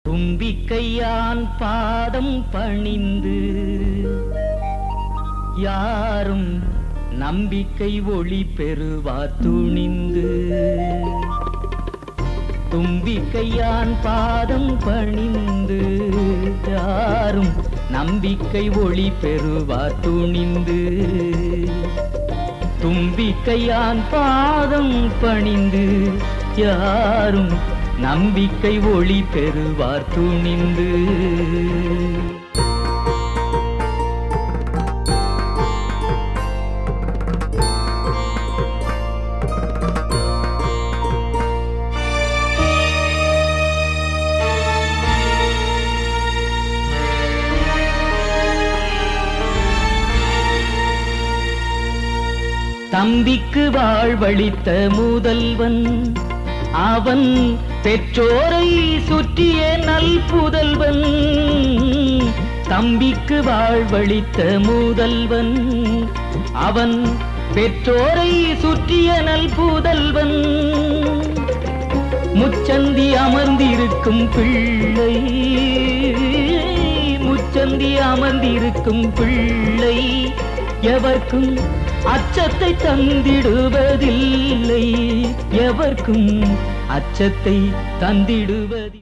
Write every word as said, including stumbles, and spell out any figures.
தும்பிக்கையான் பாதம் பணிந்து யாரும் நம்பிக்கை ஒளி பெறுவார் துணிந்து. தும்பிக்கையான் பாதம் பணிந்து யாரும் நம்பிக்கை ஒளி பெறுவார் துணிந்து. தும்பிக்கையான் பாதம் பணிந்து யாரும் நம்பிக்கை ஒளி பெறுவார் துணிந்து. தம்பிக்கு வாழ்வளித்த முதல்வன் அவன், பெற்றோரை சுற்றிய நல் புதல்வன். தம்பிக்கு வாழ்வளித்த முதல்வன் அவன், பெற்றோரை சுற்றிய நல் புதல்வன். முச்சந்தி அமர்ந்திருக்கும் பிள்ளை, முச்சந்தி அமர்ந்திருக்கும் பிள்ளை எவர்க்கும் அச்சத்தை தந்திடுவதில்லை, எவர்க்கும் அச்சத்தை தந்திடுவதில்லை.